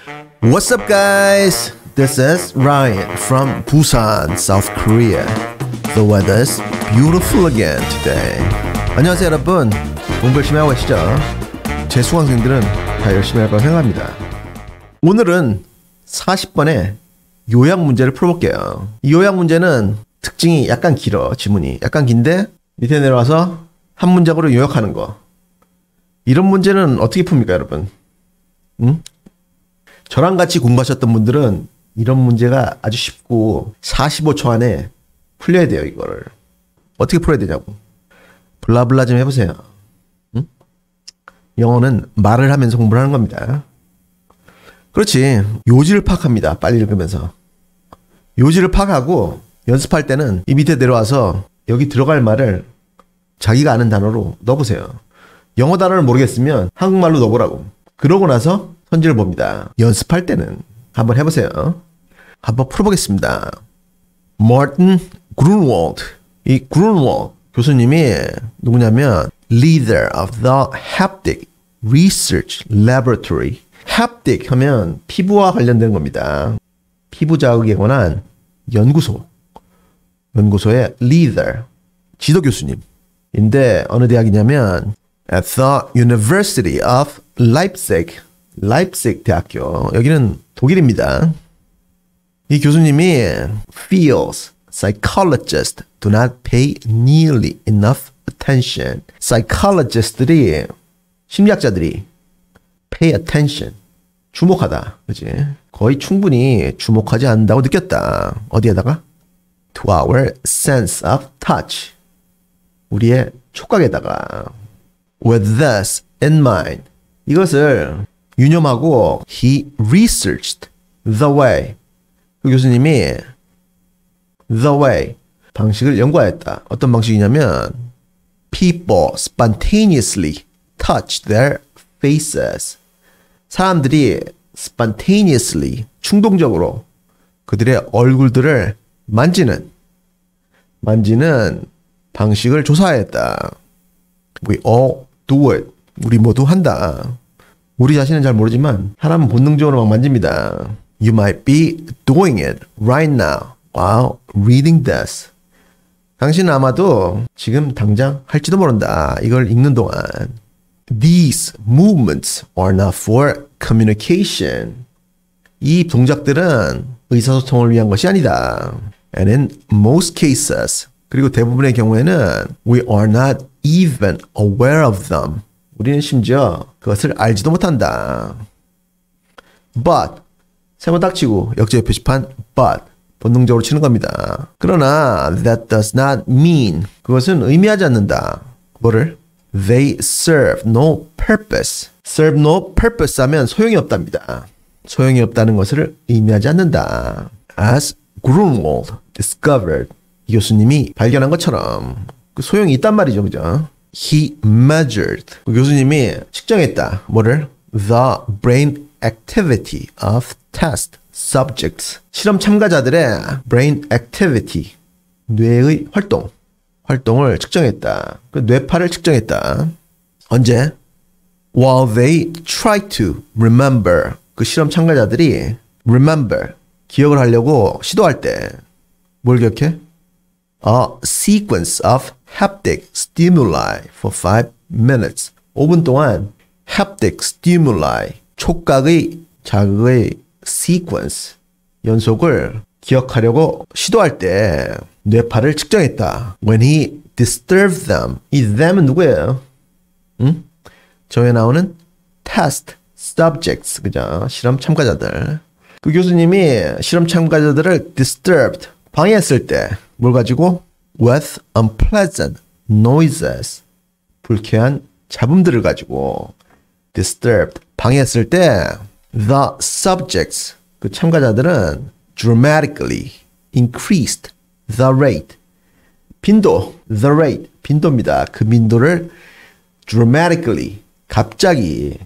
What's up, guys? This is Ryan from Busan, South Korea. The weather's beautiful again today. 안녕하세요, 여러분. 공부 열심히 하고 계시죠? 제 수강생들은 다 열심히 할 거라고 생각합니다. 오늘은 40번의 요약 문제를 풀어볼게요. 이 요약 문제는 특징이 약간 길어, 지문이. 약간 긴데 밑에 내려와서 한 문장으로 요약하는 거. 이런 문제는 어떻게 풉니까, 여러분? 응? 저랑 같이 공부하셨던 분들은 이런 문제가 아주 쉽고 45초 안에 풀려야 돼요, 이거를. 어떻게 풀어야 되냐고. 블라블라 좀 해보세요. 응? 영어는 말을 하면서 공부를 하는 겁니다. 그렇지. 요지를 파악합니다. 빨리 읽으면서. 요지를 파악하고 연습할 때는 이 밑에 내려와서 여기 들어갈 말을 자기가 아는 단어로 넣어보세요. 영어 단어를 모르겠으면 한국말로 넣어보라고. 그러고 나서 선지를 봅니다. 연습할 때는 한번 해보세요. 한번 풀어보겠습니다. Martin Grunwald. 이 Grunwald 교수님이 누구냐면 Leader of the Haptic Research Laboratory. Haptic 하면 피부와 관련된 겁니다. 피부 자극에 관한 연구소의 Leader, 지도 교수님인데 어느 대학이냐면 at the University of Leipzig. 라이프식 대학교. 여기는 독일입니다. 이 교수님이 feels psychologists do not pay nearly enough attention. psychologist들이 심리학자들이 pay attention 주목하다. 그지? 거의 충분히 주목하지 않는다고 느꼈다. 어디에다가? to our sense of touch. 우리의 촉각에다가. with this in mind. 이것을 유념하고 he researched the way. 그 교수님이 the way 방식을 연구하였다. 어떤 방식이냐면 people spontaneously touch their faces. 사람들이 spontaneously 충동적으로 그들의 얼굴들을 만지는 방식을 조사하였다. We all do it. 우리 모두 한다. 우리 자신은 잘 모르지만 사람은 본능적으로 막 만집니다. You might be doing it right now while reading this. 당신은 아마도 지금 당장 할지도 모른다. 이걸 읽는 동안. These movements are not for communication. 이 동작들은 의사소통을 위한 것이 아니다. And in most cases, 그리고 대부분의 경우에는 we are not even aware of them. 우리는 심지어 그것을 알지도 못한다. But 세 번 딱 치고 역제의 표시판 but 본능적으로 치는 겁니다. 그러나 that does not mean 그것은 의미하지 않는다. 뭐를? They serve no purpose. serve no purpose 하면 소용이 없답니다. 소용이 없다는 것을 의미하지 않는다. As Grunwald discovered. 이 교수님이 발견한 것처럼 그 소용이 있단 말이죠. 그죠? He measured. 그 교수님이 측정했다. 뭐를? The brain activity of test subjects. 실험 참가자들의 brain activity. 뇌의 활동을 측정했다. 그 뇌파를 측정했다. 언제? While they try to remember. 그 실험 참가자들이 remember. 기억을 하려고 시도할 때 뭘 기억해? A sequence of haptic stimuli for 5 minutes. 5분 동안 haptic stimuli, 촉각의 자극의 sequence, 연속을 기억하려고 시도할 때 뇌파를 측정했다. When he disturbed them. 이 them은 누구예요? 응? 저에 나오는 test subjects, 그죠? 실험 참가자들. 그 교수님이 실험 참가자들을 disturbed, 방해했을 때 뭘 가지고? With unpleasant noises. 불쾌한 잡음들을 가지고 disturbed, 방해했을 때 the subjects, 그 참가자들은 dramatically increased the rate. 빈도, the rate, 빈도입니다. 그 빈도를 dramatically, 갑자기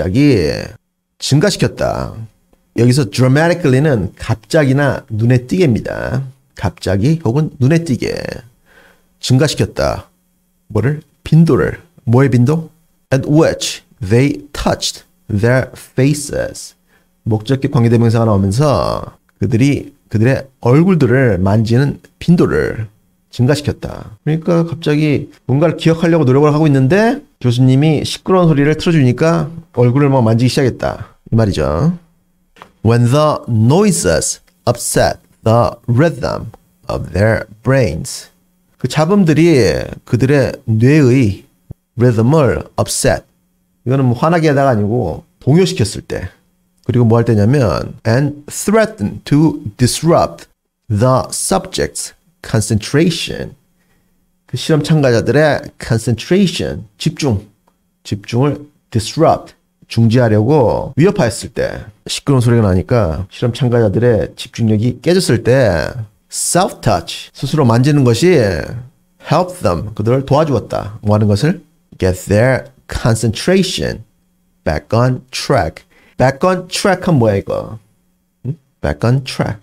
증가시켰다. 여기서 dramatically는 갑자기나 눈에 띄게입니다. 갑자기 혹은 눈에 띄게 증가시켰다. 뭐를? 빈도를. 뭐의 빈도? At which they touched their faces. 목적격 관계대명사가 나오면서 그들의 얼굴들을 만지는 빈도를 증가시켰다. 그러니까 갑자기 뭔가를 기억하려고 노력을 하고 있는데 교수님이 시끄러운 소리를 틀어주니까 얼굴을 막 만지기 시작했다. 이 말이죠. When the noises upset the rhythm of their brains. 그 잡음들이 그들의 뇌의 rhythm을 upset. 이거는 뭐 화나게 하다가 아니고 동요시켰을 때. 그리고 뭐 할 때냐면 and threaten to disrupt the subject's concentration. 그 실험 참가자들의 concentration, 집중을 disrupt, 중지하려고 위협하였을 때 시끄러운 소리가 나니까 실험 참가자들의 집중력이 깨졌을 때 self-touch, 스스로 만지는 것이 help them, 그들을 도와주었다. 뭐 하는 것을? get their concentration back on track. back on track은 뭐야 이거? 응? back on track.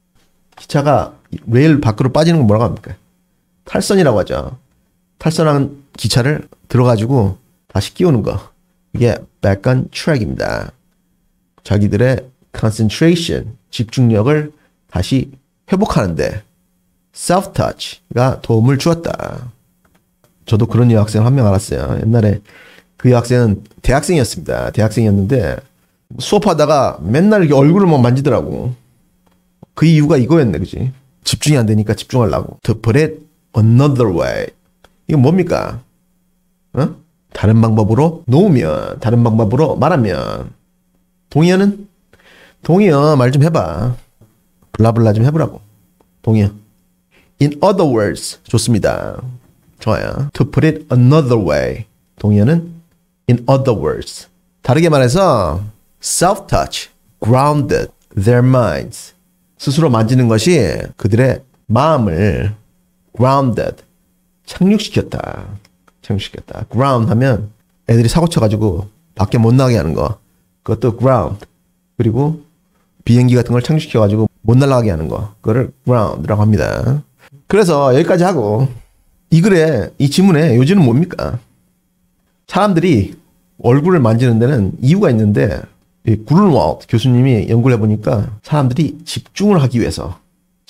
기차가 레일 밖으로 빠지는 건 뭐라고 합니까? 탈선이라고 하죠. 탈선한 기차를 들어가지고 다시 끼우는 거. 이게 back on track입니다. 자기들의 concentration, 집중력을 다시 회복하는데 self-touch가 도움을 주었다. 저도 그런 여학생 한 명 알았어요. 옛날에 그 여학생은 대학생이었습니다. 대학생이었는데 수업하다가 맨날 이렇게 얼굴을 막 만지더라고. 그 이유가 이거였네, 그지? 집중이 안 되니까 집중하려고. To put it another way. 이거 뭡니까? 어? 다른 방법으로 놓으면, 다른 방법으로 말하면. 동의어는? 동의어 말 좀 해봐. 블라블라 좀 해보라고. 동의어. In other words. 좋습니다. 좋아요. To put it another way. 동의어는 in other words. 다르게 말해서 self-touch grounded their minds. 스스로 만지는 것이 그들의 마음을 grounded, 착륙시켰다. 착륙시켰다. ground 하면 애들이 사고 쳐가지고 밖에 못 나가게 하는 거. 그것도 ground. 그리고 비행기 같은 걸 착륙시켜가지고 못 날아가게 하는 거. 그거를 ground라고 합니다. 그래서 여기까지 하고 이 글에, 이 지문의 요지는 뭡니까? 사람들이 얼굴을 만지는 데는 이유가 있는데 구른왈트 교수님이 연구를 해보니까 사람들이 집중을 하기 위해서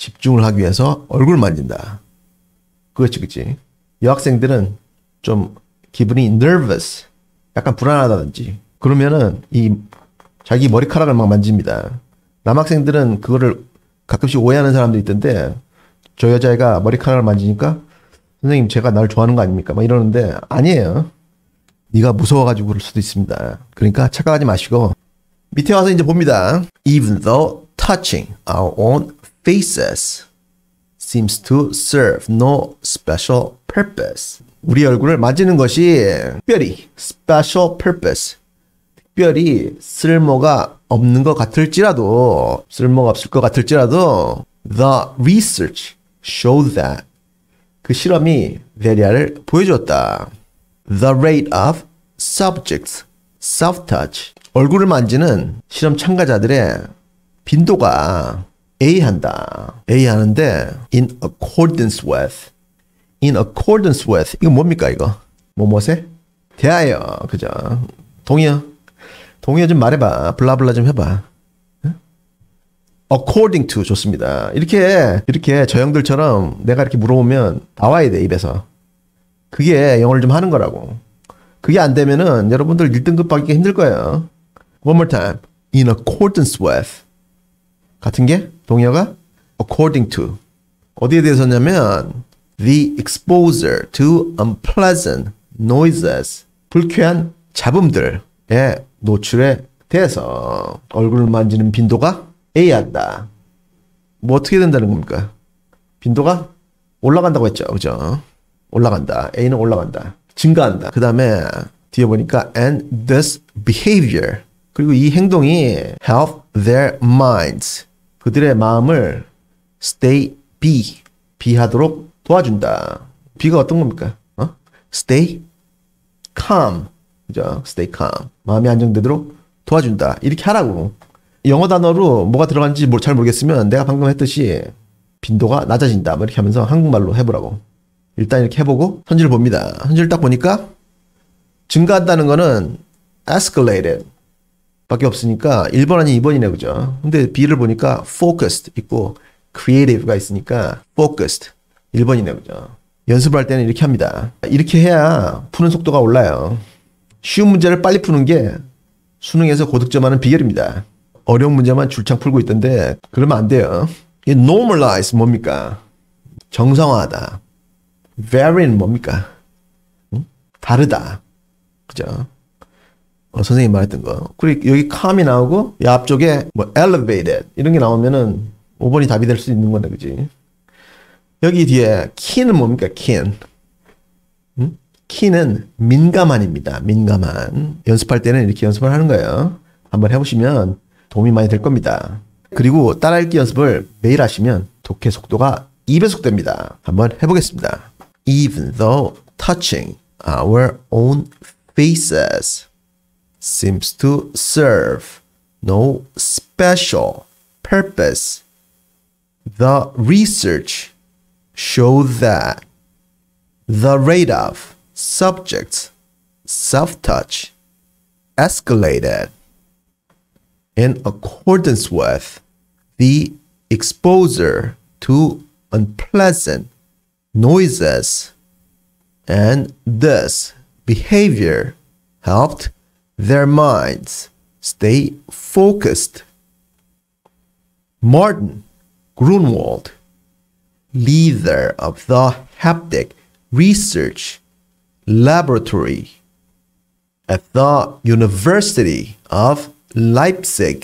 얼굴을 만진다. 그렇지, 그치? 여학생들은 좀 기분이 nervous, 약간 불안하다든지 그러면은 이 자기 머리카락을 막 만집니다. 남학생들은 그거를 가끔씩 오해하는 사람들이 있던데 저 여자애가 머리카락을 만지니까 선생님 제가 날 좋아하는 거 아닙니까? 막 이러는데 아니에요. 네가 무서워가지고 그럴 수도 있습니다. 그러니까 착각하지 마시고 밑에 와서 이제 봅니다. Even though touching our own faces seems to serve no special purpose. 우리 얼굴을 만지는 것이 특별히 special purpose, 특별히 쓸모가 없을 것 같을지라도 the research showed that 그 실험이 대리아를 보여주었다. The rate of subjects self-touch 얼굴을 만지는 실험 참가자들의 빈도가 A한다. A 하는데 in accordance with 이거 뭡니까 이거? 뭐뭐세? 대하여 그죠? 동의어 좀 말해봐. 블라블라 좀 해봐. according to 좋습니다. 이렇게 저 형들처럼 내가 이렇게 물어보면 나와야 돼 입에서. 그게 영어를 좀 하는 거라고. 그게 안 되면은 여러분들 1등급 받기가 힘들 거예요. One more time. In accordance with. 같은 게 동의어가 according to. 어디에 대해서냐면 the exposure to unpleasant noises. 불쾌한 잡음들에 노출에 대해서 얼굴을 만지는 빈도가 A한다. 뭐 어떻게 된다는 겁니까? 빈도가 올라간다고 했죠. 그죠? 올라간다. A는 올라간다. 증가한다. 그 다음에 뒤에 보니까 and this behavior. 그리고 이 행동이 help their minds. 그들의 마음을 stay be 하도록 도와준다. B가 어떤 겁니까? stay calm. 그죠? stay calm. 마음이 안정되도록 도와준다. 이렇게 하라고. 영어 단어로 뭐가 들어간지 잘 모르겠으면 내가 방금 했듯이 빈도가 낮아진다. 뭐 이렇게 하면서 한국말로 해보라고. 일단 이렇게 해보고 선지를 봅니다. 선지를 딱 보니까 증가한다는 거는 escalated. 밖에 없으니까 1번 아닌 2번이네, 그죠? 근데 B를 보니까 focused 있고 creative가 있으니까 focused 1번이네, 그죠? 연습할 때는 이렇게 합니다. 이렇게 해야 푸는 속도가 올라요. 쉬운 문제를 빨리 푸는 게 수능에서 고득점하는 비결입니다. 어려운 문제만 줄창 풀고 있던데 그러면 안 돼요. 이 normalize 뭡니까? 정상화하다. vary는 뭡니까? 다르다. 그죠? 선생님이 말했던 거. 그리고 여기 calm이 나오고 이 앞쪽에 뭐 elevated 이런 게 나오면은 5번이 답이 될 수 있는 건데, 그지? 여기 뒤에 keen은 뭡니까? keen. keen은 민감한입니다. 민감한. 연습할 때는 이렇게 연습을 하는 거예요. 한번 해보시면 도움이 많이 될 겁니다. 그리고 따라 읽기 연습을 매일 하시면 독해 속도가 2배속 됩니다. 한번 해보겠습니다. Even though touching our own faces seems to serve no special purpose, the research showed that the rate of subjects' self-touch escalated in accordance with the exposure to unpleasant noises, and this behavior helped their minds stay focused. Martin Grunwald, leader of the Haptic Research Laboratory at the University of Leipzig,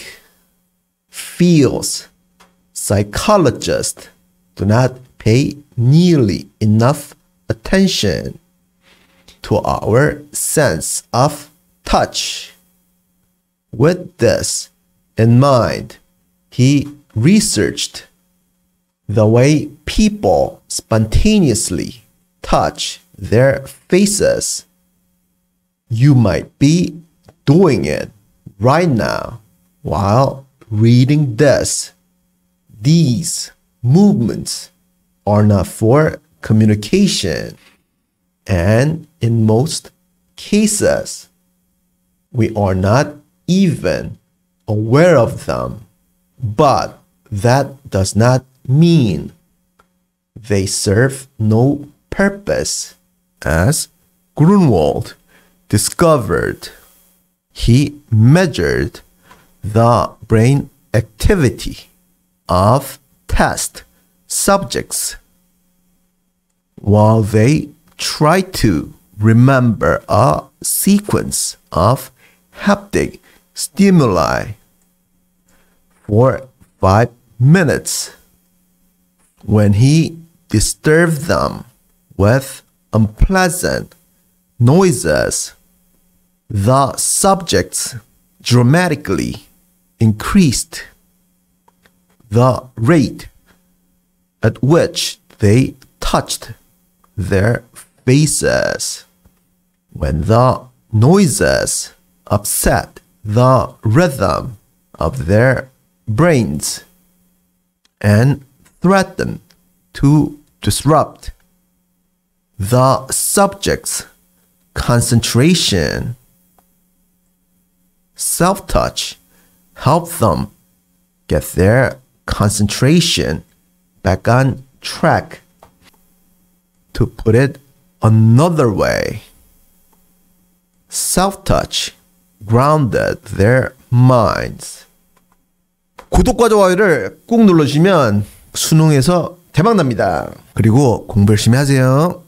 feels psychologists do not pay nearly enough attention to our sense of touch. With this in mind, he researched the way people spontaneously touch their faces. You might be doing it right now while reading this. These movements are not for communication, and in most cases, we are not even aware of them. But that does not mean they serve no purpose. As Grunwald discovered, he measured the brain activity of test subjects while they try to remember a sequence of haptic stimuli for 5 minutes. When he disturbed them with unpleasant noises, the subjects dramatically increased the rate at which they touched their faces. When the noises upset the rhythm of their brains and threatened to disrupt the subject's concentration, self-touch helped them get their concentration back on track. To put it another way, self-touch grounded their minds. 구독과 좋아요를 꾹 눌러주시면 수능에서 대박 납니다. 그리고 공부 열심히 하세요.